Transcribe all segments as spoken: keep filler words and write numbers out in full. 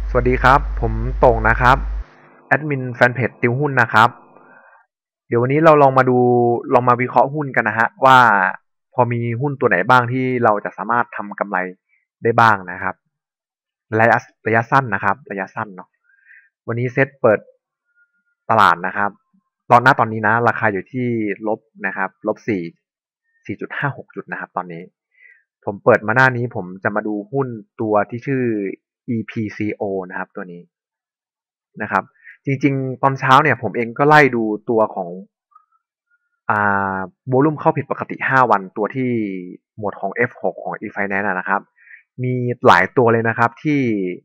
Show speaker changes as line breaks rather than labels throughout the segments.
สวัสดีครับผมตงนะครับแอดมินแฟนเพจติวหุ้นนะครับเดี๋ยววันนี้เราลองมาดูลองมาวิเคราะห์หุ้นกันนะฮะว่าพอมีหุ้นตัวไหนบ้างที่เราจะสามารถทำกำไรได้บ้างนะครับระยะระยะสั้นนะครับระยะสั้นเนาะวันนี้เซ็ตเปิดตลาดนะครับตอนหน้าตอนนี้นะราคาอยู่ที่ลบนะครับลบสี่สี่จุดห้าหกจุดนะครับตอนนี้ผมเปิดมาหน้านี้ผมจะมาดูหุ้นตัวที่ชื่อ อี พี ซี โอ นะครับตัวนี้ นะครับจริงๆตอนเช้าเนี่ยผมเองก็ไล่ดูตัวของอ่าโวลุ่มเข้าผิดปกติห้าวันตัวที่หมวดของ เอฟ หก ของ อี ไฟแนนซ์ อะนะครับมีหลายตัวเลยนะครับที่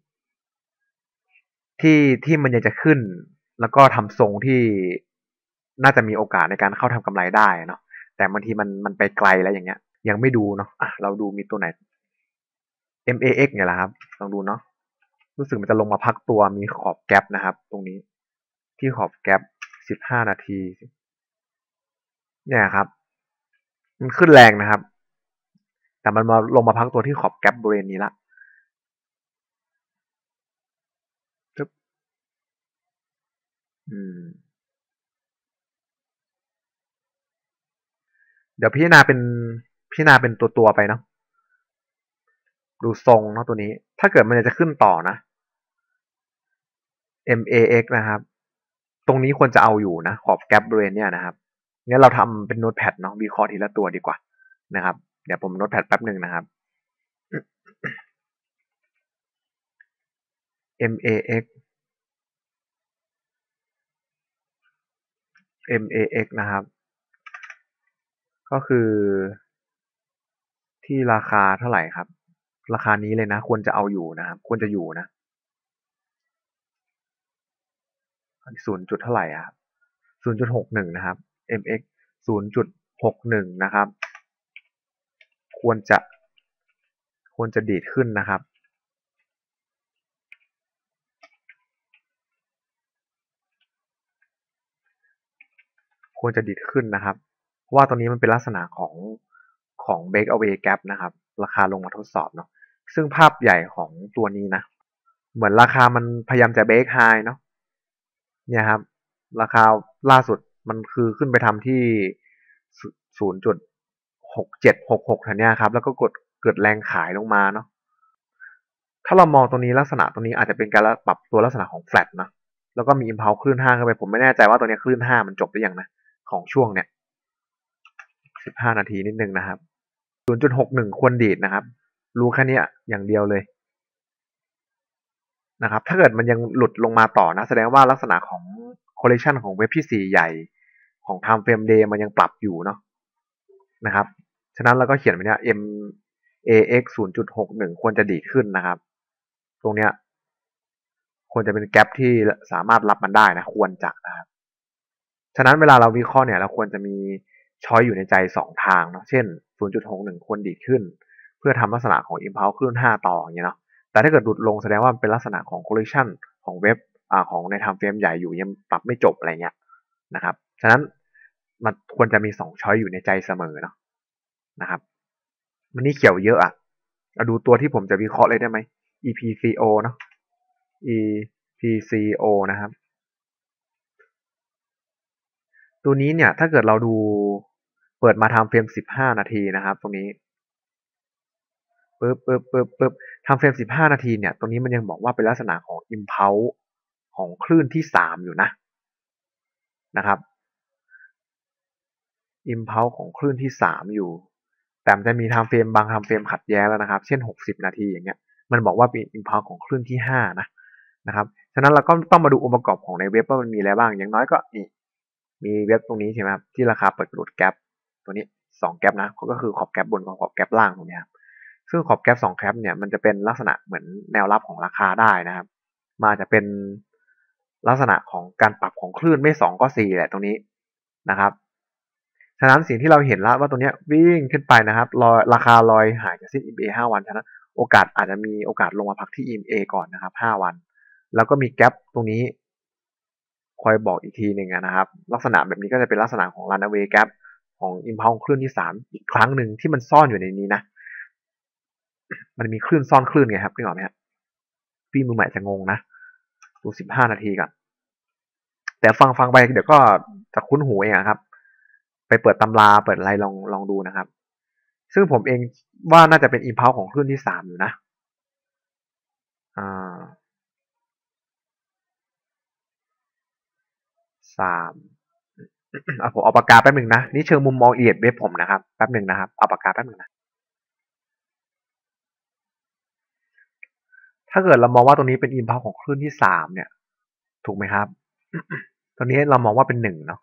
ที่ที่มันยังจะขึ้นแล้วก็ทำทรงที่น่าจะมีโอกาสในการเข้าทำกำไรได้เนาะแต่บางทีมันมันไปไกลแล้วอย่างเงี้ยยังไม่ดูเนาะอ่ะเราดูมีตัวไหน เอ็ม เอ เอ็กซ์ เนี่ยแหละครับลองดูเนาะรู้สึกมันจะลงมาพักตัวมีขอบแกปนะครับตรงนี้ที่ขอบแกปสิบห้านาทีเนี่ยครับมันขึ้นแรงนะครับแต่มันมาลงมาพักตัวที่ขอบแกปบริเวณนี้ละปึ๊บอืมเดี๋ยวพิจารณาเป็นพิจารณาเป็นตัวตัวไปเนาะดูทรงเนาะตัวนี้ถ้าเกิดมันจะขึ้นต่อนะ เอ็ม เอ เอ็กซ์ นะครับตรงนี้ควรจะเอาอยู่นะขอบแกปบริเวณเนี้ยนะครับงั้นเราทำเป็นโน้ตแพดเนาะวิเคราะห์ทีละตัวดีกว่านะครับเดี๋ยวผมโน้ตแพดแป๊บหนึ่งนะครับ เอ็ม เอ เอ็กซ์ เอ็ม เอ เอ็กซ์ นะครับก็คือที่ราคาเท่าไหร่ครับราคานี้เลยนะควรจะเอาอยู่นะครับควรจะอยู่นะศูนย์จุดเท่าไหร่อะครับศูนย์จุดหกหนึ่งนะครับ เอ็ม เอ็กซ์ ศูนย์จุดหกหนึ่งนะครับควรจะควรจะดีดขึ้นนะครับควรจะดีดขึ้นนะครับเพราะว่าตรงนี้มันเป็นลักษณะของของ breakaway gap นะครับราคาลงมาทดสอบเนาะซึ่งภาพใหญ่ของตัวนี้นะเหมือนราคามันพยายามจะ break high เนาะเนี่ยครับราคาล่าสุดมันคือขึ้นไปทำที่ศูนย์จุดหกเจ็ดหกหกแถวเนี้ยครับแล้วก็กดเกิดแรงขายลงมาเนาะถ้าเรามองตรงนี้ลักษณะตรงนี้อาจจะเป็นการปรับตัวลักษณะของแฟลตนะแล้วก็มีอิมพัลคลื่นห้าขึ้นไปผมไม่แน่ใจว่าตัวนี้คลื่นห้ามันจบหรือยังนะของช่วงเนี้ยสิบห้านาทีนิดนึงนะครับศูนย์จุดหกหนึ่งควรดีดนะครับรู้แค่นี้อย่างเดียวเลยนะครับถ้าเกิดมันยังหลุดลงมาต่อนะแสดงว่าลักษณะของ correction ของเว็บที่สี่ใหญ่ของ time frame day มันยังปรับอยู่เนาะนะครับฉะนั้นเราก็เขียนไว้เนี่ย เอ็ม เอ เอ็กซ์ ศูนย์จุดหกหนึ่งควรจะดีดขึ้นนะครับตรงเนี้ยควรจะเป็นแกปที่สามารถรับมันได้นะควรจะนะครับฉะนั้นเวลาเราวิเคราะห์เนี่ยเราควรจะมีช้อยอยู่ในใจสองทางเนาะเช่น ศูนย์จุดหกหนึ่ง ควรดีดขึ้นเพื่อทำลักษณะของ impulse คลื่นห้าต่ออย่างเงี้ยเนาะแต่ถ้าเกิดหลุดลงแสดงว่าเป็นลักษณะของ correction ของเว็บอ่าของใน time frame ใหญ่อยู่ยังปรับไม่จบอะไรเงี้ยนะครับฉะนั้นมันควรจะมีสองช้อยอยู่ในใจเสมอเนาะนะครับวันนี้เขียวเยอะอ่ะเอาดูตัวที่ผมจะวิเคราะห์เลยได้ไหม อี พี ซี โอ เนาะ อี พี ซี โอ นะครับตัวนี้เนี่ยถ้าเกิดเราดูเปิดมาทำเฟรมสิบห้านาทีนะครับตรงนี้ปึ๊บปึ๊บปึ๊บปึ๊บทำเฟรมสิบห้านาทีเนี่ยตรงนี้มันยังบอกว่าเป็นลักษณะของ impulse ของคลื่นที่สามอยู่นะนะครับ impulse ของคลื่นที่สามอยู่แต่มันจะมีไทม์เฟรมบางไทม์เฟรมขัดแย้งแล้วนะครับเช่นหกสิบนาทีอย่างเงี้ยมันบอกว่าเป็น impulse ของคลื่นที่ห้านะนะครับฉะนั้นเราก็ต้องมาดูองค์ประกอบของในเว็บว่ามันมีอะไรบ้างอย่างน้อยก็นี่มีเว็บตรงนี้ใช่ไหมครับที่ราคาเปิดกระโดดแกปตัวนี้สองแกปนะก็คือขอบแกปบนกับขอบแกปล่างตรงนี้ครับซึ่งขอบแกปสองแกปเนี่ยมันจะเป็นลักษณะเหมือนแนวรับของราคาได้นะครับมาจะเป็นลักษณะของการปรับของคลื่นไม่สองก็สี่แหละตรงนี้นะครับ ฉะนั้นสิ่งที่เราเห็นแล้วว่าตัวนี้วิ่งขึ้นไปนะครับลอยราคาลอยหายจากเส้น อี เอ็ม เอ ห้าวันฉะนั้นโอกาสอาจจะมีโอกาสลงมาพักที่ อี เอ็ม เอ ก่อนนะครับห้าวันแล้วก็มีแกปตรงนี้คอยบอกอีกทีหนึ่งนะครับลักษณะแบบนี้ก็จะเป็นลักษณะของ runaway gap ของ impulse คลื่นที่สามอีกครั้งหนึ่งที่มันซ่อนอยู่ในนี้นะมันมีคลื่นซ่อนคลื่นไงครับนึกออกไหมครับพี่มือใหม่จะงงนะดูสิบห้านาทีก่อนแต่ฟังฟังไปเดี๋ยวก็จะคุ้นหูเองครับไปเปิดตำราเปิดอะไรลองลองดูนะครับซึ่งผมเองว่าน่าจะเป็นอิมพัลของคลื่นที่สามอยู่นะอ่าสามอ่ะผมเอาปากกาแป๊บหนึ่งนะนี่เชิงมุมมองละเอียดเว็บผมนะครับแป๊บหนึ่งนะครับเอาปากกาแป๊บหนึ่งนะถ้าเกิดเรามองว่าตรงนี้เป็นอิมพัลของคลื่นที่สามเนี่ยถูกไหมครับตอนนี้เรามองว่าเป็นหนึ่งเนาะ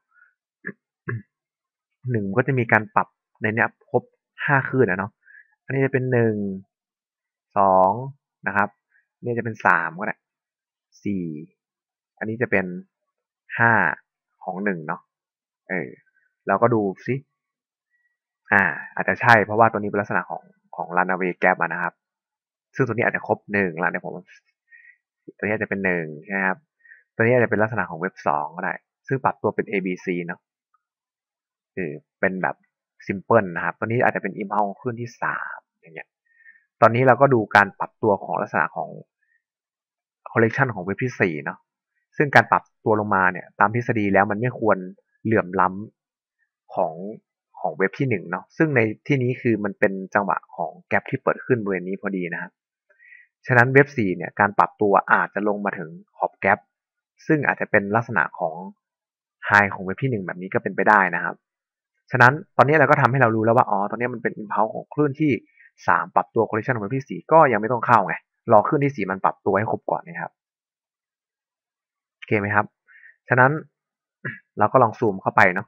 หนึ่งก็จะมีการปรับในเนี้ยครบห้าคลื่นนะเนาะอันนี้จะเป็นหนึ่งสองนะครับนี่จะเป็นสามก็ได้สี่อันนี้จะเป็นห้าของหนึ่งเนาะเออเราก็ดูซิอ่าอาจจะใช่เพราะว่าตัวนี้เป็นลักษณะของของ runaway gap อะนะครับซึ่งตัวนี้อาจจะครบหนึ่งแล้วเดี๋ยวผมตัวนี้อาจจะเป็นหนึ่งใช่ไหมครับตัวนี้อาจจะเป็นลักษณะของเว็บสองก็ได้ซึ่งปรับตัวเป็น เอ บี ซี เนาะคือเป็นแบบ simple นะครับตัวนี้อาจจะเป็น impulse คลื่นที่สามอย่างเงี้ยตอนนี้เราก็ดูการปรับตัวของลักษณะของ collection ของเว็บที่สี่เนาะซึ่งการปรับตัวลงมาเนี่ยตามทฤษฎีแล้วมันไม่ควรเหลื่อมล้ำของของเว็บที่หนึ่งเนาะซึ่งในที่นี้คือมันเป็นจังหวะของแกปที่เปิดขึ้นบริเวณนี้พอดีนะครับฉะนั้นเว็บสี่เนี่ยการปรับตัวอาจจะลงมาถึงขอบแกปซึ่งอาจจะเป็นลักษณะของไฮของเว็บที่หนึ่งแบบนี้ก็เป็นไปได้นะครับฉะนั้นตอนนี้เราก็ทำให้เรารู้แล้วว่าอ๋อตอนนี้มันเป็น impulse ของคลื่นที่สามปรับตัว correction ของเว็บที่สี่ก็ยังไม่ต้องเข้าไงรอคลื่นที่สี่มันปรับตัวให้ครบก่อนนะครับโอเคไหมครับฉะนั้นเราก็ลองซูมเข้าไปเนาะ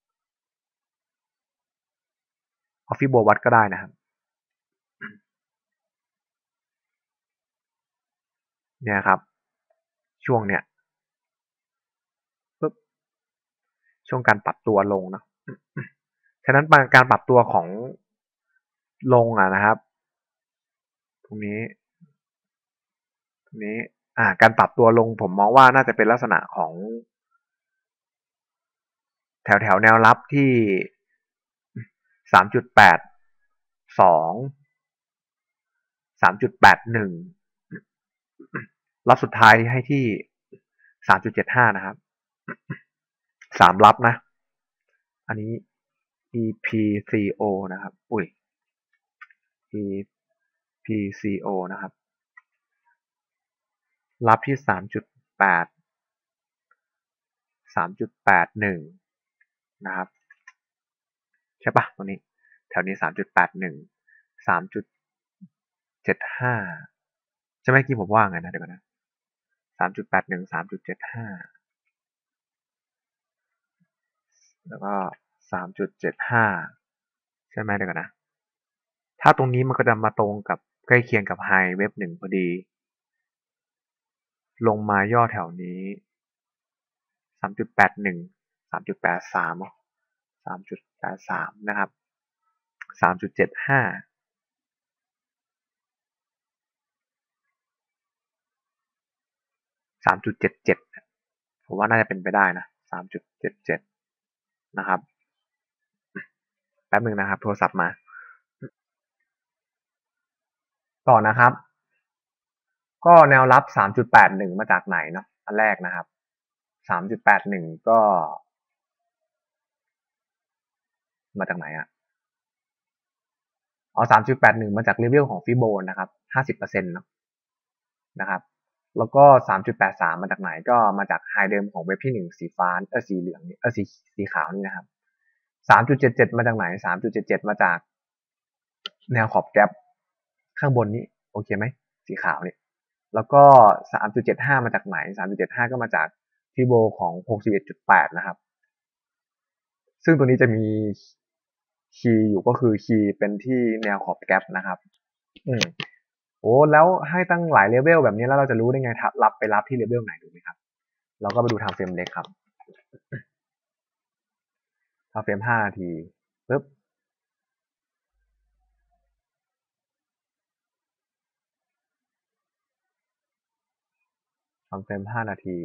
เอาฟิโบวัดก็ได้นะครับเนี่ยครับช่วงเนี้ยปึ๊บช่วงการปรับตัวลงเนาะฉะนั้นการปรับตัวของลงอ่ะนะครับตรงนี้ตรงนี้อ่าการปรับตัวลงผมมองว่าน่าจะเป็นลักษณะของแถวแถวแนวรับที่สามจุดแปดสองสามจุดแปดหนึ่งรับสุดท้ายให้ที่สามจุดเจ็ดห้านะครับสามรับนะอันนี้ อี พี ซี โอ นะครับอุ้ย อี พี ซี โอ นะครับรับที่สามจุดแปดสามจุดแปดหนึ่งนะครับใช่ปะตรงนี้แถวนี้สามจุดแปดหนึ่งสามจุดเจ็ดห้าใช่ไหมกี้ผมว่าไงนะเดี๋ยวก่อนนะสามจุดแปดหนึ่งสามจุดเจ็ดห้าแล้วก็สามจุดเจ็ดห้าใช่ไหมเดี๋ยวก่อนนะถ้าตรงนี้มันก็จะมาตรงกับใกล้เคียงกับไฮเว็บหนึ่งพอดีลงมาย่อแถวนี้สามจุดแปดหนึ่งสามจุดแปดสามสามจุดแปดสามนะครับสามจุดเจ็ดห้าสามจุดเจ็ดเจ็ดผมว่าน่าจะเป็นไปได้นะสามจุดเจ็ดเจ็ดนะครับแป๊บหนึ่งนะครับโทรศัพท์มาต่อนะครับก็แนวรับสามจุดแปดหนึ่งมาจากไหนเนาะอันแรกนะครับสามจุดแปดหนึ่งก็มาจากไหนอ่ะอ๋อสามจุดแปดหนึ่งมาจากเลเวลของฟิโบนะครับห้าสิบเปอร์เซ็นต์เนาะนะครับแล้วก็สามจุดแปดสามมาจากไหนก็มาจากไฮเดิมของเว็บที่หนึ่งสีฟ้าเออสีเหลืองนี่เออสีสีขาวนี่นะครับสามจุดเจ็ดเจ็ดมาจากไหนสามจุดเจ็ดเจ็ดมาจากแนวขอบแกปข้างบนนี้โอเคไหมสีขาวเนี่ยแล้วก็สามจุดเจ็ดห้ามาจากไหนสามจุดเจ็ดห้าก็มาจากฟิโบของหกสิบเอ็ดจุดแปดนะครับซึ่งตัวนี้จะมีคีย์อยู่ก็คือคีย์เป็นที่แนวขอบแกปนะครับอืมโอ้แล้วให้ตั้งหลายเลเวลแบบนี้แล้วเราจะรู้ได้ไงรับไปรับที่เลเวลไหนถูกไหมครับเราก็ไปดูทางเฟรมเล็กครับทางเฟรมห้านาทีปึ๊บทางเฟรมห้านาที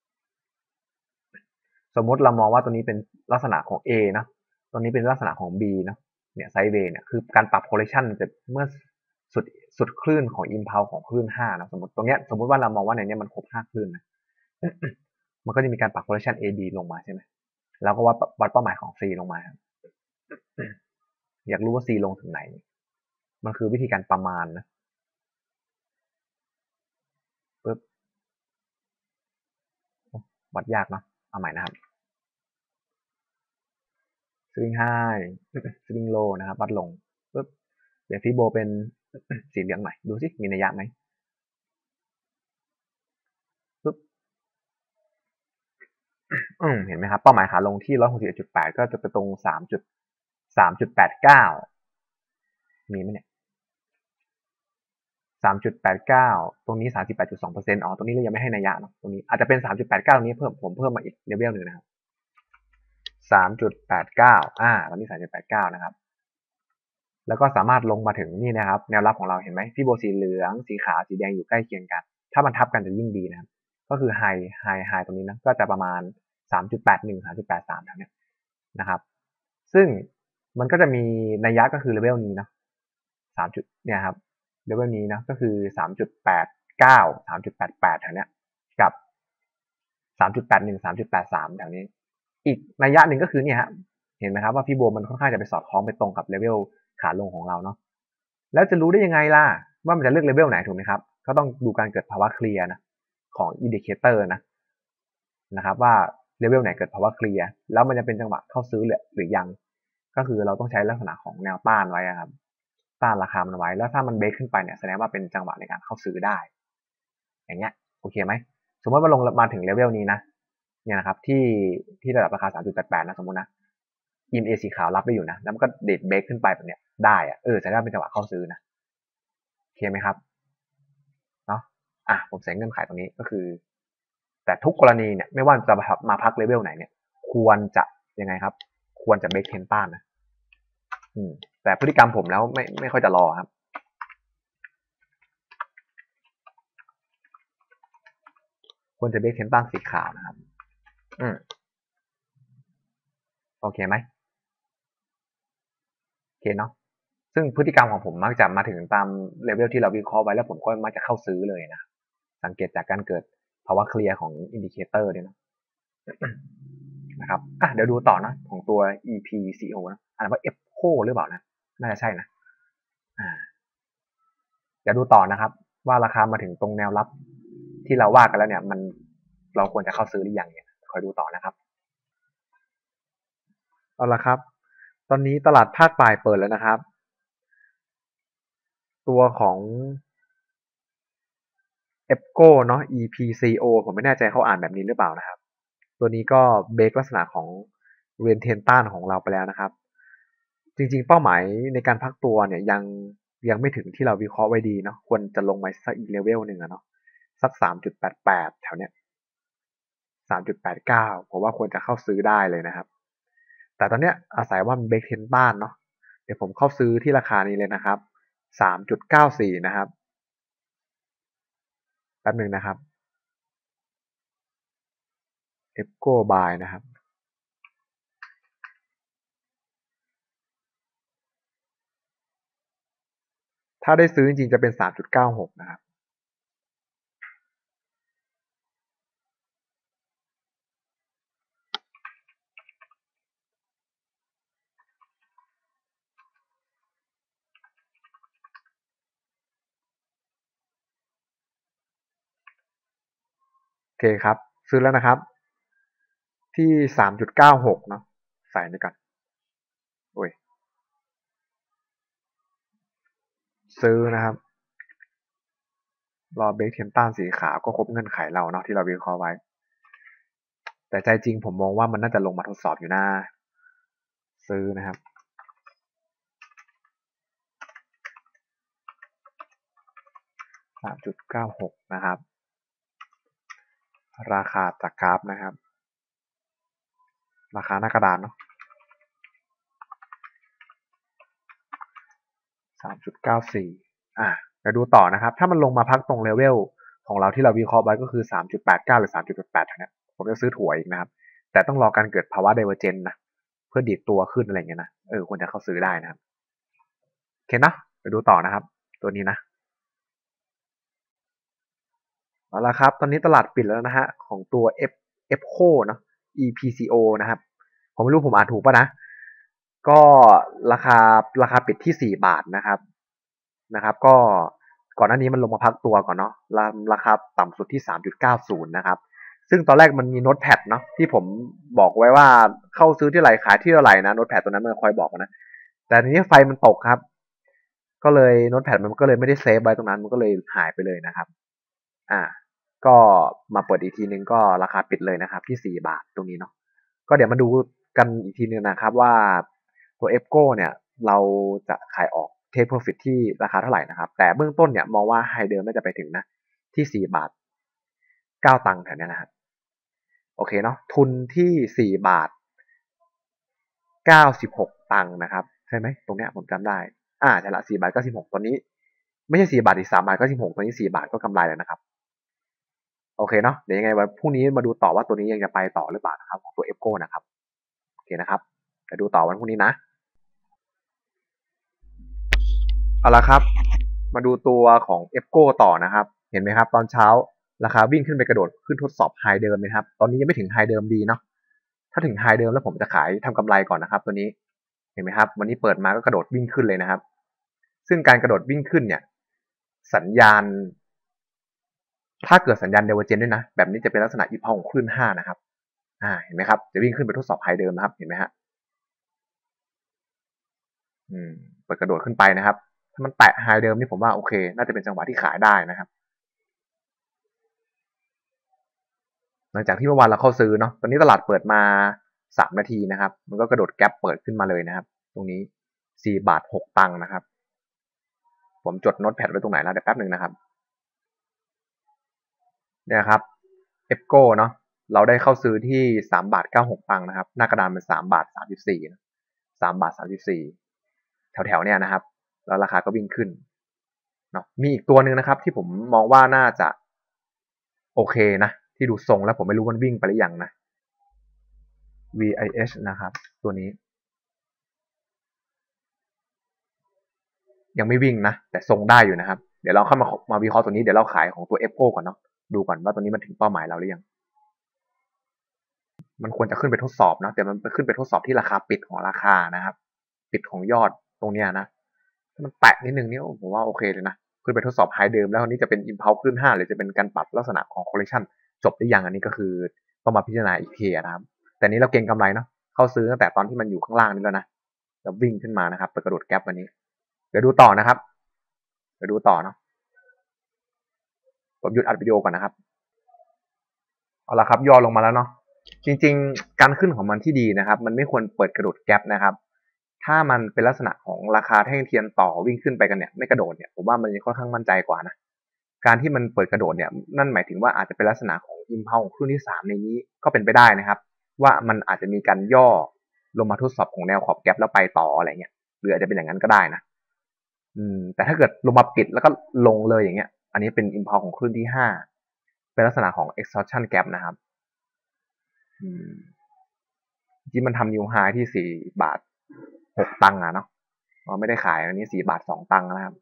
สมมติเรามองว่าตัวนี้เป็นลักษณะของ A นะตัวนี้เป็นลักษณะของ B นะเนี่ยไซด์เวย์เนี่ยคือการปรับ correction จะเมื่อสุดสุดคลื่นของ impulse ของคลื่นห้านะสมมติตรงเนี้ยสมมติว่าเรามองว่าในนี้มันครบห้าคลื่นนะ มันก็จะมีการปรับ correlation A B ลงมาใช่ไหมแล้วก็วัดวัดเป้าหมายของ C ลงมาครับ อยากรู้ว่า C ลงถึงไหนมันคือวิธีการประมาณนะปึ๊บวัดยากเนาะเอาใหม่นะครับ swing high swing low นะครับวัดลงปึ๊บเดี๋ยวฟิโบเป็น สีเหลืองหน่อยดูสิมีนัยยะไหมปึ๊บอืมเห็นไหมครับเป้าหมายขาลงที่ หนึ่งร้อยหกสิบเอ็ดจุดแปด ก็จะไปตรง สาม สามจุดแปดเก้า มีไหมเนี่ย สามจุดแปดเก้า ตรงนี้ สามสิบแปดจุดสองเปอร์เซ็นต์ อ๋อตรงนี้เรายังไม่ให้นัยยะเนาะตรงนี้อาจจะเป็น สามจุดแปดเก้า ตรงนี้เพิ่มผมเพิ่มมาอีกเลเวลหนึ่งนะครับ สามจุดแปดเก้า อ่าตอนนี้ สามจุดแปดเก้า นะครับแล้วก็สามารถลงมาถึงนี่นะครับแนวรับของเราเห็นไหมฟิโบสีเหลืองสีขาวสีแดงอยู่ใกล้เคียงกันถ้ามันทับกันจะยิ่งดีนะครับก็คือไฮไฮไฮตรงนี้นะก็จะประมาณ สามจุดแปดหนึ่ง สามจุดแปดสาม แถวเนี้ยนะครับซึ่งมันก็จะมีนัยยะก็คือเลเวลนี้นะสามจุดเนี่ยครับเลเวลนี้นะก็คือ สามจุดแปดเก้า สามจุดแปดแปด แถวเนี้ยกับ สามจุดแปดหนึ่ง สามจุดแปดสาม แถวนี้อีกนัยยะหนึ่งก็คือเนี่ยฮะเห็นไหมครับว่าฟิโบมันค่อนข้างจะไปสอดคล้องไปตรงกับเลเวลขาลงของเราเนาะแล้วจะรู้ได้ยังไงล่ะว่ามันจะเลือกเลเวลไหนถูกไหมครับก็ต้องดูการเกิดภาวะเคลียร์นะของอินดิเคเตอร์นะนะครับว่าเลเวลไหนเกิดภาวะเคลียร์แล้วมันจะเป็นจังหวะเข้าซื้อหรือยังก็คือเราต้องใช้ลักษณะของแนวต้านไว้ครับต้านราคามันไว้แล้วถ้ามันเบรกขึ้นไปเนี่ยแสดงว่าเป็นจังหวะในการเข้าซื้อได้อย่างเงี้ยโอเคไหมสมมติว่าลงมาถึงเลเวลนี้นะเนี่ยนะครับที่ที่ระดับราคา สามจุดแปดแปด นะสมมตินะอี เอ็ม เอ สีขาวรับได้อยู่นะแล้วมันก็เดดเบรกขึ้นไปแบบเนี้ยได้อะเออแสดงว่าเป็นจังหวะเข้าซื้อนะโอเคไหมครับเนาะอ่ะผมใส่เงื่อนไขตรงนี้ก็คือแต่ทุกกรณีเนี่ยไม่ว่าจะมาพักเลเวลไหนเนี่ยควรจะยังไงครับควรจะเบรกเทนต้านนะอืมแต่พฤติกรรมผมแล้วไม่ไม่ค่อยจะรอครับควรจะเบรกเทนต้านสีขาวนะครับอืมโอเคไหมโอเคเนาะซึ่งพฤติกรรมของผมมักจะมาถึงตามเลเวลที่เราวิเคราะห์ไว้แล้วผมก็มักจะเข้าซื้อเลยนะสังเกตจากการเกิดภาวะเคลียร์ของอินดิเคเตอร์เนี่ยนะนะครับอ่ะเดี๋ยวดูต่อนะของตัว อี พี ซี โอ นะอ่านว่า Echo หรือเปล่านะน่าจะใช่นะอ่าเดี๋ยวดูต่อนะครับว่าราคามาถึงตรงแนวรับที่เราว่ากันแล้วเนี่ยมันเราควรจะเข้าซื้อหรือยังเนี่ยคอยดูต่อนะครับเอาละครับตอนนี้ตลาดภาคบ่ายเปิดแล้วนะครับตัวของ เอฟ โซี โอ เนาะ อี พี ซี โอ ผมไม่แน่ใจเขาอ่านแบบนี้หรือเปล่านะครับตัวนี้ก็เบรกลักษณะของเรียนเทนต้านของเราไปแล้วนะครับจริงๆเป้าหมายในการพักตัวเนี่ยยังยังไม่ถึงที่เราวิเคราะห์ไว้ดีเนาะควรจะลงมาสักอีกเลเวลหนึ่งอะเนาะสัก สามจุดแปดแปด แถวเนี้ย สามจุดแปดเก้า ผมว่าควรจะเข้าซื้อได้เลยนะครับแต่ตอนเนี้ยอาศัยว่ามันเบรกเทนต้านเนาะเดี๋ยวผมเข้าซื้อที่ราคานี้เลยนะครับ สามจุดเก้าสี่ นะครับแป๊บนึงนะครับ เอฟ โซี โอ buy นะครับถ้าได้ซื้อจริงๆจะเป็น สามจุดเก้าหก นะครับโอเคครับซื้อแล้วนะครับที่ สามจุดเก้าหก เนาะใส่ไปก่อนโอ้ยซื้อนะครับรอเบรกเทนต้านสีขาวก็ครบเงื่อนไขเราเนาะที่เราวิเคราะห์ไว้แต่ใจจริงผมมองว่ามันน่าจะลงมาทดสอบอยู่หน้าซื้อนะครับ สามจุดเก้าหก นะครับราคาจากกราฟนะครับราคาหน้ากระดานเนาะ สามจุดเก้าสี่ อ่ะเดี๋ยวดูต่อนะครับถ้ามันลงมาพักตรงเลเวลของเราที่เราวิเคราะห์ไว้ก็คือ สามจุดแปดเก้า หรือ สามจุดแปดแปด เนี่ยผมจะซื้อถั่วอีกนะครับแต่ต้องรอการเกิดภาวะไดเวอร์เจนนะเพื่อดีดตัวขึ้นอะไรเงี้ยนะเออควรจะเข้าซื้อได้นะครับโอเคนะไปดูต่อนะครับตัวนี้นะเอาละครับตอนนี้ตลาดปิดแล้วนะฮะของตัว F F โคเนาะ E P C O นะครับผมไม่รู้ผมอ่านถูกป่ะนะก็ราคาราคาปิดที่สี่บาทนะครับนะครับก็ก่อนหน้านี้มันลงมาพักตัวก่อนเนาะราราคาต่ำสุดที่ สามจุดเก้าศูนย์ นะครับซึ่งตอนแรกมันมีโน้ตแพดเนาะที่ผมบอกไว้ว่าเข้าซื้อที่ไหนขายที่เท่าไหร่นะโน้ตแพดตัวนั้นมันคอยบอกนะแต่ทีนี้ไฟมันตกครับก็เลยโน้ตแพดมันก็เลยไม่ได้เซฟไว้ตรงนั้นมันก็เลยหายไปเลยนะครับอ่าก็มาเปิดอีกทีนึงก็ราคาปิดเลยนะครับที่สี่บาทตรงนี้เนาะก็เดี๋ยวมาดูกันอีกทีนึงนะครับว่าตัว เอฟ โก้ เนี่ยเราจะขายออกเทคโปรฟิตที่ราคาเท่าไหร่นะครับแต่เบื้องต้นเนี่ยมองว่าไฮเดิมน่าจะไปถึงนะที่สี่บาทเก้าตังค์แถวนี้นะครับโอเคเนาะทุนที่สี่บาทเก้าสิบหกตังค์นะครับใช่ไหมตรงเนี้ยผมจำได้อ่าใช่ละสี่บาทเก้าสิบหกตอนนี้ไม่ใช่สี่บาทอีกสามบาทเก้าสิบหกตอนนี้สี่บาทก็กำไรแล้วนะครับโอเคเนาะเดี๋ยวยังไงวันพรุ่งนี้มาดูต่อว่าตัวนี้ยังจะไปต่อหรือเปล่านะครับของตัว เอฟ โก้ นะครับโอเคนะครับจะดูต่อวันพรุ่งนี้นะเอาละครับมาดูตัวของ เอฟ โก้ ต่อนะครับเห็นไหมครับตอนเช้าราคาวิ่งขึ้นไปกระโดดขึ้นทดสอบไฮเดิมนะครับตอนนี้ยังไม่ถึงไฮเดิมดีเนาะถ้าถึงไฮเดิมแล้วผมจะขายทำกำไรก่อนนะครับตัวนี้เห็นไหมครับวันนี้เปิดมาก็กระโดดวิ่งขึ้นเลยนะครับซึ่งการกระโดดวิ่งขึ้นเนี่ยสัญญาณถ้าเกิดสัญญาณเดเวอร์เจนด้วยนะแบบนี้จะเป็นลักษณะอีพอของคลื่นห้านะครับอ่าเห็นไหมครับจะวิ่งขึ้นไปทดสอบไฮเดิมนะครับเห็นไหมฮะอืมเปิดกระโดดขึ้นไปนะครับถ้ามันแตะไฮเดิมนี่ผมว่าโอเคน่าจะเป็นจังหวะที่ขายได้นะครับหลังจากที่เมื่อวานเราเข้าซื้อเนาะตอนนี้ตลาดเปิดมาสามนาทีนะครับมันก็กระโดดแก๊ปเปิดขึ้นมาเลยนะครับตรงนี้สี่บาทหกตังค์นะครับผมจดโน้ตแพดไว้ตรงไหนแล้วเดี๋ยวแป๊บหนึ่งนะครับเนี่ยครับ เอฟ โก้ เนาะเราได้เข้าซื้อที่สามบาทเก้าหกตังค์นะครับหน้ากระดานเป็นสามบาทสามสิบสี่สามบาทสามสิบสี่แถวๆเนี่ยนะครับแล้วราคาก็วิ่งขึ้นเนาะมีอีกตัวหนึ่งนะครับที่ผมมองว่าน่าจะโอเคนะที่ดูทรงแล้วผมไม่รู้มันวิ่งไปหรือยังนะ วี ไอ เอช นะครับตัวนี้ยังไม่วิ่งนะแต่ทรงได้อยู่นะครับเดี๋ยวเราเข้ามามาวิเคราะห์ตัวนี้เดี๋ยวเราขายของตัว เอฟ โก้ ก่อนเนาะดูก่อนว่าตัวนี้มันถึงเป้าหมายเราหรือยังมันควรจะขึ้นไปทดสอบนะแต่มันไปขึ้นไปทดสอบที่ราคาปิดของราคานะครับปิดของยอดตรงเนี้ยนะถ้ามันแตะนิดนึงเนี่ยผมว่าโอเคเลยนะขึ้นไปทดสอบไฮเดิมแล้วอันนี้จะเป็น impulse ขึ้นห้าหรือจะเป็นการปรับลักษณะของ correction จบหรือยังอันนี้ก็คือต้องมาพิจารณาอีกทีนะครับแต่นี้เราเก็งกำไรเนาะเข้าซื้อตั้งแต่ตอนที่มันอยู่ข้างล่างนี้แล้วนะแล้ววิ่งขึ้นมานะครับไปกระโดดแก๊ปวันนี้เดี๋ยวดูต่อนะครับเดี๋ยวดูต่อเนาะผมหยุดอัดวิดีโอก่อนนะครับเอาละครับย่อลงมาแล้วเนาะจริงๆการขึ้นของมันที่ดีนะครับมันไม่ควรเปิดกระโดดแก๊ปนะครับถ้ามันเป็นลักษณะของราคาแท่งเทียนต่อวิ่งขึ้นไปกันเนี่ยไม่กระโดดเนี่ยผมว่ามันค่อนข้างมั่นใจกว่านะการที่มันเปิดกระโดดเนี่ยนั่นหมายถึงว่าอาจจะเป็นลักษณะของอิมพัลของคลื่นที่สามในนี้ก็เป็นไปได้นะครับว่ามันอาจจะมีการย่อลงมาทดสอบของแนวขอบแก๊ปแล้วไปต่ออะไรเงี้ยหรืออาจจะเป็นอย่างนั้นก็ได้นะอืมแต่ถ้าเกิดลงมาปิดแล้วก็ลงเลยอย่างเงี้ยอันนี้เป็นอิมพัลของคลื่นที่ห้าเป็นลักษณะของ exhaustion gap นะครับอืมที่มันทำนิวไฮที่สี่บาทหกตังค์อะเนาะเราไม่ได้ขายอันนี้สี่บาทสองตังค์นะครับ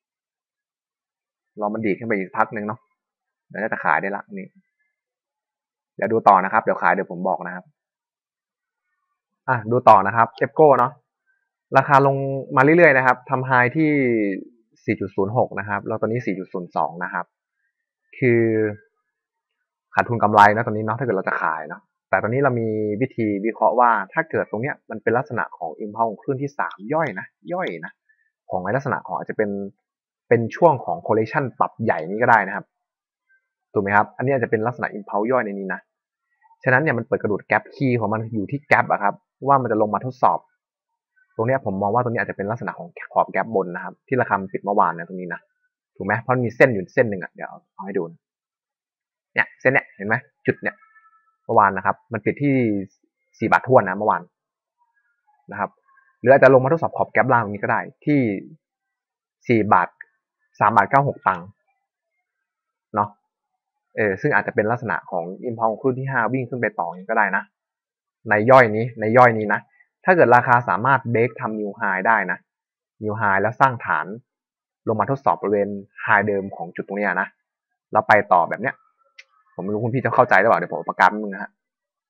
รอมันดีดขึ้นไปอีกพักหนึ่งเนาะเดี๋ยวน่าจะขายได้ละนี่เดี๋ยวดูต่อนะครับเดี๋ยวขายเดี๋ยวผมบอกนะครับอ่ะดูต่อนะครับเอฟโก้เนาะราคาลงมาเรื่อยๆนะครับทำไฮที่ สี่จุดศูนย์หก นะครับแล้วตอนนี้ สี่จุดศูนย์สอง นะครับคือขาดทุนกำไรนะตอนนี้เนาะถ้าเกิดเราจะขายเนาะแต่ตอนนี้เรามีวิธีวิเคราะห์ว่าถ้าเกิดตรงเนี้ยมันเป็นลักษณะของอิมพัลของคลื่นที่สามย่อยนะย่อยนะของในลักษณะของอาจจะเป็นเป็นช่วงของ correction ปรับใหญ่นี้ก็ได้นะครับถูกไหมครับอันนี้อาจจะเป็นลักษณะ impulse ย่อยในนี้นะฉะนั้นเนี่ยมันเปิดกระโดดแกปคีย์ของมันอยู่ที่แกปอะครับว่ามันจะลงมาทดสอบตรงนี้ผมมองว่าตรงนี้อาจจะเป็นลักษณะของขอบแกปบนนะครับที่ราคามันปิดเมื่อวานนะตรงนี้นะถูกไหมเพราะมีเส้นอยู่เส้นหนึ่งอะเดี๋ยวเอาให้ดูเนี่ยเส้นเนี่ยเห็นไหมจุดเนี่ยเมื่อวานนะครับมันปิดที่สี่บาททวนนะเมื่อวานนะครับหรืออาจจะลงมาทดสอบขอบแกปล่างตรงนี้ก็ได้ที่สี่บาทสามบาทเก้าหกตังค์เนาะเออซึ่งอาจจะเป็นลักษณะของอิมพัลคลื่นที่ห้าวิ่งขึ้นไปต่ออย่างนี้ก็ได้นะในย่อยนี้ในย่อยนี้นะถ้าเกิดราคาสามารถเบรกทำนิวไฮได้นะนิวไฮแล้วสร้างฐานลงมาทดสอบบริเวณไฮเดิมของจุดตรงนี้นะแล้วไปต่อแบบเนี้ยผมไม่รู้คุณพี่จะเข้าใจหรือเปล่าเดี๋ยวผมประกาศนึงนะฮะ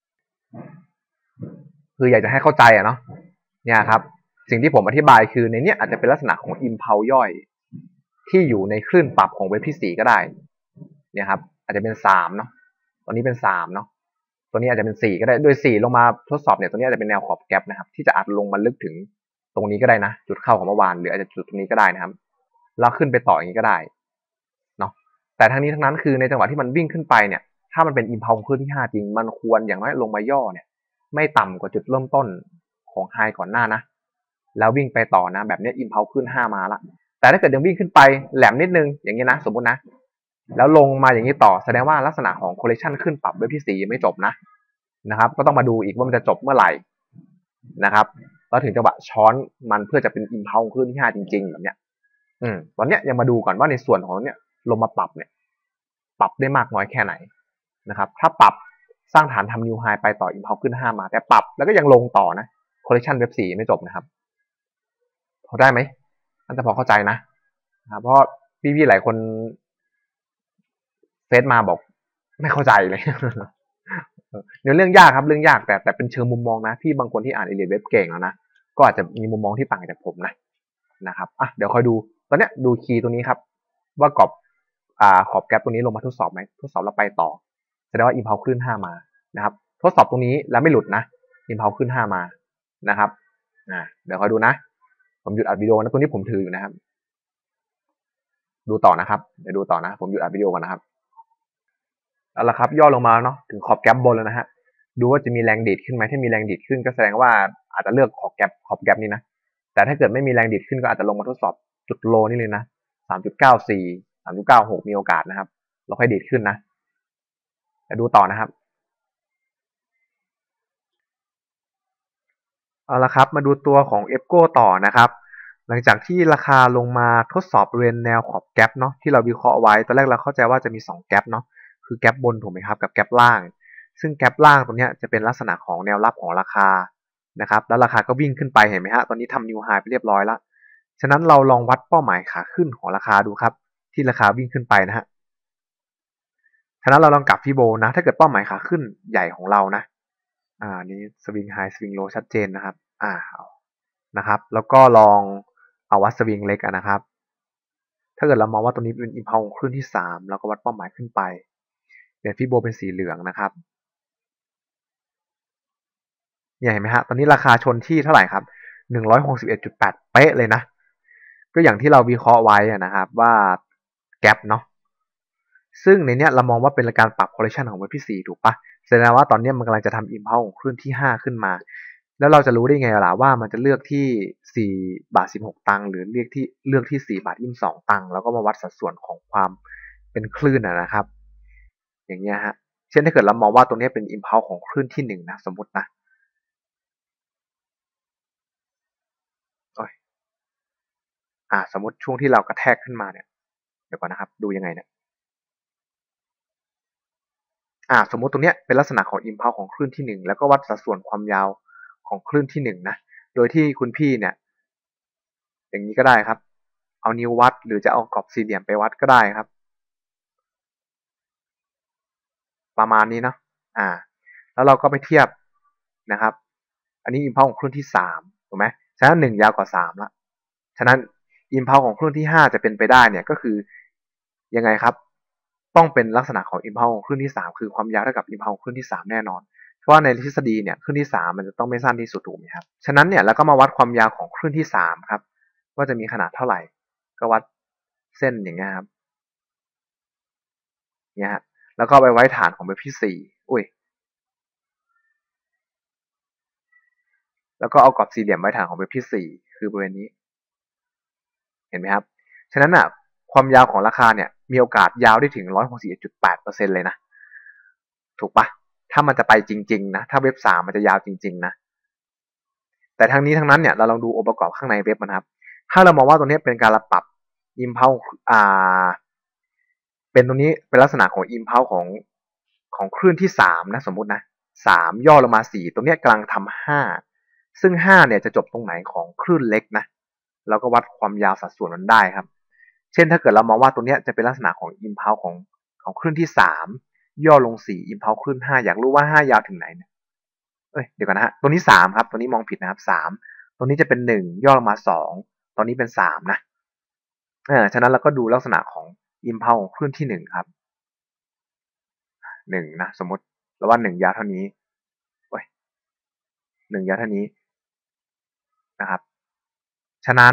คืออยากจะให้เข้าใจอ่ะเนาะเนี่ยครับสิ่งที่ผมอธิบายคือในเนี้ยอาจจะเป็นลักษณะของ impulse ย่อยที่อยู่ในคลื่นปรับของเว็บที่สี่ก็ได้เนี่ยครับอาจจะเป็นสามเนาะตัวนี้เป็นสามเนาะตัวนี้อาจจะเป็นสี่ก็ได้โดยสี่ลงมาทดสอบเนี่ยตัวนี้อาจจะเป็นแนวขอบแกปนะครับที่จะอาจลงมาลึกถึงตรงนี้ก็ได้นะจุดเข้าของเมื่อวานหรืออาจจะจุดตรงนี้ก็ได้นะครับแล้วขึ้นไปต่ออย่างนี้ก็ได้เนาะแต่ทั้งนี้ทั้งนั้นคือในจังหวะที่มันวิ่งขึ้นไปเนี่ยถ้ามันเป็นอิมพัลคลื่นที่ห้าจริงมันควรอย่างน้อยลงมาย่อเนี่ยไม่ต่ำกว่าจุดเริ่มต้นของไฮก่อนหน้านะแล้ววิ่งไปต่อนะแบบนี้อิมพัลคลื่นห้ามาละแต่ถ้าเกิดยังวิ่งขึ้นไปแหลมนิดนึงอย่างนี้นะสมมุตินะแล้วลงมาอย่างนี้ต่อแสดงว่าลักษณะของ correction ขึ้นปรับเว็บที่สี่ยังไม่จบนะนะครับก็ต้องมาดูอีกว่ามันจะจบเมื่อไหร่นะครับแล้วถึงจังหวะช้อนมันเพื่อจะเป็นอิมพัลคลื่นที่ห้าจริงๆแบบเนี้ยอืมตอนเนี้ยยังมาดูก่อนว่าในส่วนของเนี้ยลงมาปรับเนี่ยปรับได้มากน้อยแค่ไหนนะครับถ้าปรับสร้างฐานทำนิวไฮไปต่ออิมพัลขึ้นห้ามาแต่ปรับแล้วก็ยังลงต่อนะ correction เว็บสี่ไม่จบนะครับพอได้ไหมน่าจะพอเข้าใจนะนะครับเพราะพี่ๆหลายคนเฟซมาบอกไม่เข้าใจเลยเนื้อเรื่องยากครับเรื่องยากแต่แต่เป็นเชิงมุมมองนะที่บางคนที่อ่านเอเลียเว็บเก่งแล้วนะก็อาจจะมีมุมมองที่ต่างจากผมนะนะครับอ่ะเดี๋ยวคอยดูตอนเนี้ยดูคีย์ตัวนี้ครับว่ากรอบอ่าขอบแกปตัวนี้ลงมาทดสอบไหมทดสอบแล้วไปต่อแสดงว่าอิมพัลคลื่นห้ามานะครับทดสอบตรงนี้แล้วไม่หลุดนะอิมพัลคลื่นห้ามานะครับอ่าเดี๋ยวคอยดูนะผมหยุดอัดวิดีโอนะตัวนี้ผมถืออยู่นะครับดูต่อนะครับเดี๋ยวดูต่อนะผมหยุดอัดวิดีโอก่อนนะครับเอาละครับย่อลงมาเนาะถึงขอบแกปบนแล้วนะฮะดูว่าจะมีแรงดีดขึ้นไหมถ้ามีแรงดีดขึ้นก็แสดงว่าอาจจะเลือกขอบแกปขอบแกปนี้นะแต่ถ้าเกิดไม่มีแรงดีดขึ้นก็อาจจะลงมาทดสอบจุดโลนี่เลยนะ สามจุดเก้าสี่ สามจุดเก้าหก มีโอกาสนะครับเราค่อยดีดขึ้นนะแต่ดูต่อนะครับเอาละครับมาดูตัวของ เอฟ โก้ ต่อนะครับหลังจากที่ราคาลงมาทดสอบบริเวณแนวขอบแกปเนาะที่เราวิเคราะห์ไว้ตอนแรกเราเข้าใจว่าจะมีสองแกปเนาะคือแกปบนถูกไหมครับกับแกปล่างซึ่งแกปล่างตรงนี้จะเป็นลักษณะของแนวรับของราคานะครับแล้วราคาก็วิ่งขึ้นไปเห็นไหมฮะตอนนี้ทำนิวไฮไปเรียบร้อยแล้วฉะนั้นเราลองวัดเป้าหมายขาขึ้นของราคาดูครับที่ราคาวิ่งขึ้นไปนะฮะฉะนั้นเราลองกลับฟิโบนะถ้าเกิดเป้าหมายขาขึ้นใหญ่ของเรานะอ่านี้สวิงไฮสวิงโลชัดเจนนะครับอ่านะครับแล้วก็ลองเอาวัดสวิงเล็กนะครับถ้าเกิดเรามองว่าตัวนี้เป็นอิมพัลคลื่นที่สามเราก็วัดเป้าหมายขึ้นไปเปลี่ยนฟิโบเป็นสีเหลืองนะครับเนี่ยเห็นไหมฮะตอนนี้ราคาชนที่เท่าไหร่ครับ หนึ่งร้อยหกสิบเอ็ดจุดแปด เป๊ะเลยนะก็อย่างที่เราวิเคราะห์ไว้นะครับว่าแกปเนาะซึ่งในเนี้ยเรามองว่าเป็นการปรับ correction ของเว็บที่สี่ถูกปะแสดงว่าตอนนี้มันกำลังจะทำ impulse ของคลื่นที่ห้าขึ้นมาแล้วเราจะรู้ได้ไงล่ะว่ามันจะเลือกที่สี่บาทสิบหกตังค์หรือเลือกที่เลือกที่สี่บาทยี่สิบสองตังค์แล้วก็มาวัดสัดส่วนของความเป็นคลื่นนะครับอย่างเงี้ยฮะเช่นถ้าเกิดเรามองว่าตรงนี้เป็น impulse ของคลื่นที่หนึ่งนะสมมตินะอ่าสมมติช่วงที่เรากระแทกขึ้นมาเนี่ยเดี๋ยวก่อนนะครับดูยังไงเนี่ยอ่าสมมติตรงเนี้ยเป็นลักษณะของ impulse ของคลื่นที่หนึ่งแล้วก็วัดสัดส่วนความยาวของคลื่นที่หนึ่งนะโดยที่คุณพี่เนี่ยอย่างนี้ก็ได้ครับเอานิ้ววัดหรือจะเอากรอบสี่เหลี่ยมไปวัดก็ได้ครับประมาณนี้เนาะอ่าแล้วเราก็ไปเทียบนะครับอันนี้ impulse ของคลื่นที่สามถูกไหมฉะนั้นหนึ่งยาวกว่าสามละฉะนั้น impulse ของคลื่นที่ห้าจะเป็นไปได้เนี่ยก็คือยังไงครับต้องเป็นลักษณะของ impulse ของคลื่นที่สามคือความยาวเท่ากับ impulse ของคลื่นที่สามแน่นอนเพราะว่าในทฤษฎีเนี่ยคลื่นที่สามมันจะต้องไม่สั้นที่สุดถูกไหมครับฉะนั้นเนี่ยเราก็มาวัดความยาวของคลื่นที่สามครับว่าจะมีขนาดเท่าไหร่ก็วัดเส้นอย่างเงี้ยครับเนี่ยฮะแล้วก็ไปไว้ฐานของเว็บที่สี่อุ้ยแล้วก็เอากรอบสี่เหลี่ยมไว้ฐานของเว็บที่สี่คือบริเวณนี้เห็นไหมครับฉะนั้นอ่ะความยาวของราคาเนี่ยมีโอกาสยาวได้ถึง หนึ่งร้อยหกสิบเอ็ดจุดแปดเปอร์เซ็นต์ เลยนะถูกปะถ้ามันจะไปจริงๆนะถ้าเว็บสามมันจะยาวจริงๆนะแต่ทั้งนี้ทั้งนั้นเนี่ยเราลองดูองค์ประกอบข้างในเว็บมันครับถ้าเรามองว่าตรงนี้เป็นการปรับ impulse อ่าเป็นตรงนี้เป็นลักษณะของ impulse ของของคลื่นที่สามนะสมมุตินะสามย่อลงมาสี่ตรงนี้กำลังทำห้าซึ่งห้าเนี่ยจะจบตรงไหนของคลื่นเล็กนะเราก็วัดความยาวสัดส่วนมันได้ครับเช่นถ้าเกิดเรามองว่าตัวเนี้ยจะเป็นลักษณะของ impulse ของของคลื่นที่สามย่อลงสี่ impulse คลื่นห้าอยากรู้ว่าห้ายาวถึงไหนเนี่ยเอ้ยเดี๋ยวก่อนนะฮะตัวนี้สามครับตัวนี้มองผิดนะครับสามตัวนี้จะเป็นหนึ่งย่อลงมาสองตอนนี้เป็นสามนะเออฉะนั้นเราก็ดูลักษณะของ impulse ของคลื่นที่หนึ่งครับหนึ่งนะสมมติเราว่าหนึ่งยาวเท่านี้โอ้ยหนึ่งยาวเท่านี้นะครับฉะนั้น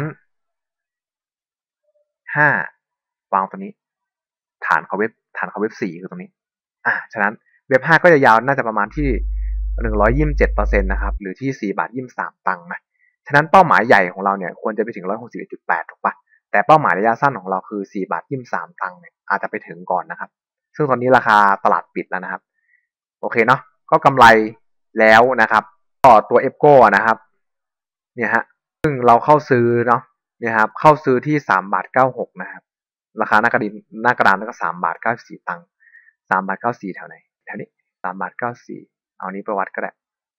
ห้าวางตัวนี้ฐานเขาเว็บฐานเขาเว็บสี่คือตรงนี้อ่าฉะนั้นเว็บห้าก็จะยาวน่าจะประมาณที่หนึ่งร้อยยี่สิบเจ็ดเปอร์เซ็นต์นะครับหรือที่สี่บาทยี่สิบสามตังค์นะฉะนั้นเป้าหมายใหญ่ของเราเนี่ยควรจะไปถึงหนึ่งร้อยหกสิบเอ็ดจุดแปดถูกปะแต่เป้าหมายระยะสั้นของเราคือสี่บาทยี่สิบสามตังค์เนี่ยอาจจะไปถึงก่อนนะครับซึ่งตอนนี้ราคาตลาดปิดแล้วนะครับโอเคเนาะก็กำไรแล้วนะครับก็ตัวเอฟโก้นะครับเนี่ยฮะซึ่งเราเข้าซื้อเนาะเนี่ยครับเข้าซื้อที่สามบาทเก้าหกนะครับราคาหน้ากระดินหน้ากระดานก็สามบาทเก้าสี่ตังค์สามบาทเก้าสี่แถวไหนแถวนี้สามบาทเก้าสี่เอานี้ประวัติก็ได้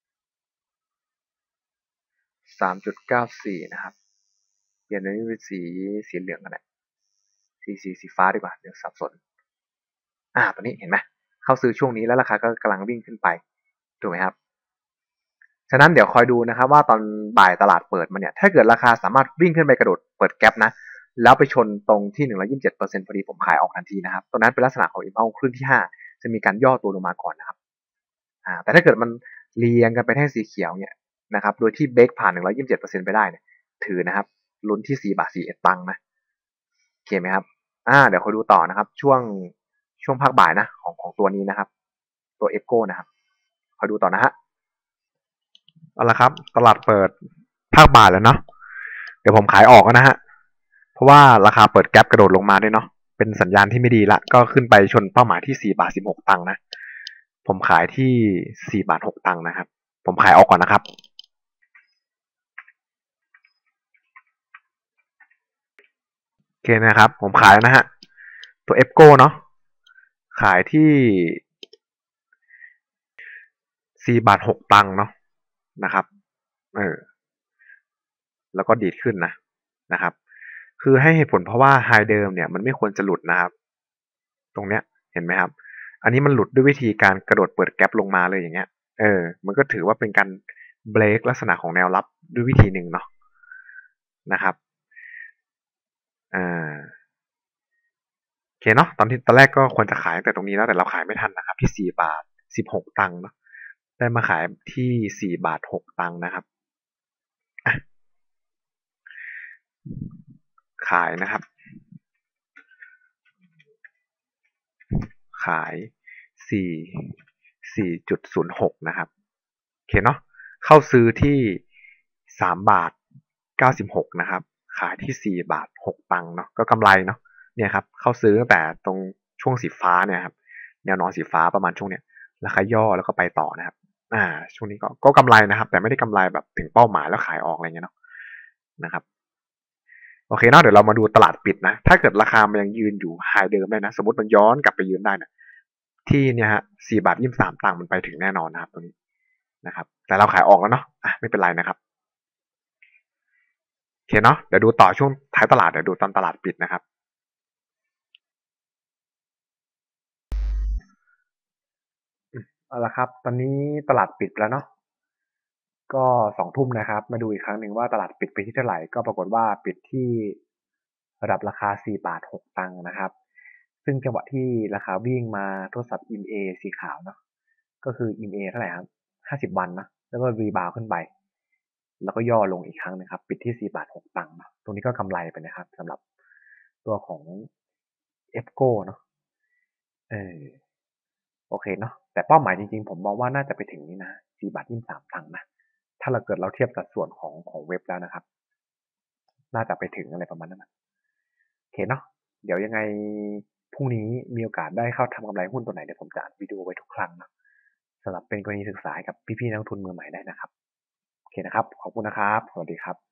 สามจุดเก้าสี่นะครับเปลี่ยนเป็นสีสีเหลืองกันแหละสีสีสีฟ้าดีกว่าเดี๋ยวสับสนอ่าตัวนี้เห็นไหมเข้าซื้อช่วงนี้แล้วราคาก็กำลังวิ่งขึ้นไปถูกไหมครับฉะนั้นเดี๋ยวคอยดูนะครับว่าตอนบ่ายตลาดเปิดมาเนี่ยถ้าเกิดราคาสามารถวิ่งขึ้นไปกระโดดเปิดแกปนะแล้วไปชนตรงที่หนึ่งร้อยยี่สิบเจ็ดเปอร์เซ็นต์พอดีผมขายออกทันทีนะครับตรงนั้นเป็นลักษณะของอิมพัลคลื่นที่ห้าจะมีการย่อตัวลงมาก่อนนะครับอ่าแต่ถ้าเกิดมันเรียงกันไปแท่งสีเขียวเนี่ยนะครับโดยที่เบรกผ่านหนึ่งร้อยยี่สิบเจ็ดเปอร์เซ็นต์ไปได้เนี่ยถือนะครับลุ้นที่สี่บาทสี่เอ็ดตังค์นะโอเคไหมครับอ่าเดี๋ยวคอยดูต่อนะครับช่วงช่วงภาคบ่ายนะของของตัวนี้นะครับตัวเอฟโก้นะครับคอยดูต่อนะฮะเอาละครับตลาดเปิดภาคบ่ายแล้วเนาะเดี๋ยวผมขายออกนะฮะเพราะว่าราคาเปิดแก๊ปกระโดดลงมาด้วยเนาะเป็นสัญญาณที่ไม่ดีละก็ขึ้นไปชนเป้าหมายที่สี่บาทสิบหกตังค์นะผมขายที่สี่บาทหกตังค์นะครับผมขายออกก่อนนะครับโอเคนะครับผมขายนะฮะตัวเอฟโก้เนาะขายที่สี่บาทหกตังค์เนาะนะครับเออแล้วก็ดีดขึ้นนะนะครับคือให้เหตุผลเพราะว่าไฮเดิมเนี่ยมันไม่ควรจะหลุดนะครับตรงเนี้ยเห็นไหมครับอันนี้มันหลุดด้วยวิธีการกระโดดเปิดแก๊ปลงมาเลยอย่างเงี้ยเออมันก็ถือว่าเป็นการเบรกลักษณะของแนวรับด้วยวิธีหนึ่งเนาะนะครับอ่าโอเคเนาะตอนที่ตอนแรกก็ควรจะขายตั้งแต่ตรงนี้แล้วแต่เราขายไม่ทันนะครับที่สี่บาทสิบหกตังค์เนาะได้มาขายที่สี่บาทหกตังค์นะครับอ่ะขายนะครับขายสี่สี่จุดศูนย์หกนะครับโอเคเนาะเข้าซื้อที่สามบาทเก้าสิบหกนะครับขายที่สี่บาทหกตังค์เนาะก็กำไรเนาะเนี่ยครับเข้าซื้อตั้งแต่ตรงช่วงสีฟ้าเนี่ยครับแนวนอนสีฟ้าประมาณช่วงเนี้ยราคาย่อแล้วก็ไปต่อนะครับอ่าช่วงนี้ก็ก็กำไรนะครับแต่ไม่ได้กำไรแบบถึงเป้าหมายแล้วขายออกอะไรเงี้ยเนาะนะครับโอเคเนาะเดี๋ยวเรามาดูตลาดปิดนะถ้าเกิดราคามันยังยืนอยู่ไฮเดิมได้นะสมมติมันย้อนกลับไปยืนได้นะที่เนี่ยฮะสี่บาทยี่สิบสามตังค์มันไปถึงแน่นอนนะครับตรงนี้นะครับแต่เราขายออกแล้วเนาะอ่ะไม่เป็นไรนะครับโอเคเนาะเดี๋ยวดูต่อช่วงท้ายตลาดเดี๋ยวดูตอนตลาดปิดนะครับเอาละครับตอนนี้ตลาดปิดแล้วเนาะก็สองทุ่มนะครับมาดูอีกครั้งหนึ่งว่าตลาดปิดไปที่เท่าไหร่ก็ปรากฏว่าปิดที่ระดับราคาสี่บาทหกตังค์นะครับซึ่งจังหวะที่ราคาวิ่งมาทดสอบ อี เอ็ม เอ สีขาวเนาะก็คือ อี เอ็ม เอ เท่าไหร่ครับห้าสิบวันนะแล้วก็รีบาวขึ้นไปแล้วก็ย่อลงอีกครั้งนะครับปิดที่สี่บาทหกตังค์นะตรงนี้ก็กำไรไปนะครับสำหรับตัวของ เอฟ โก้ เนาะเออโอเคเนาะแต่เป้าหมายจริงๆผมมองว่าน่าจะไปถึงนี้นะสี่บาทยี่สิบสามตังค์นะถ้าเราเกิดเราเทียบสัดส่วนของของเว็บแล้วนะครับน่าจะไปถึงอะไรประมาณนั้นนะโอเคเนาะเดี๋ยวยังไงพรุ่งนี้มีโอกาสได้เข้าทำกำไรหุ้นตัวไหนเดี๋ยวผมจะอัดวิดีโอไว้ทุกครั้งนะสำหรับเป็นกรณีศึกษากับพี่ๆนักลงทุนมือใหม่ได้นะครับโอเคนะครับขอบคุณนะครับสวัสดีครับ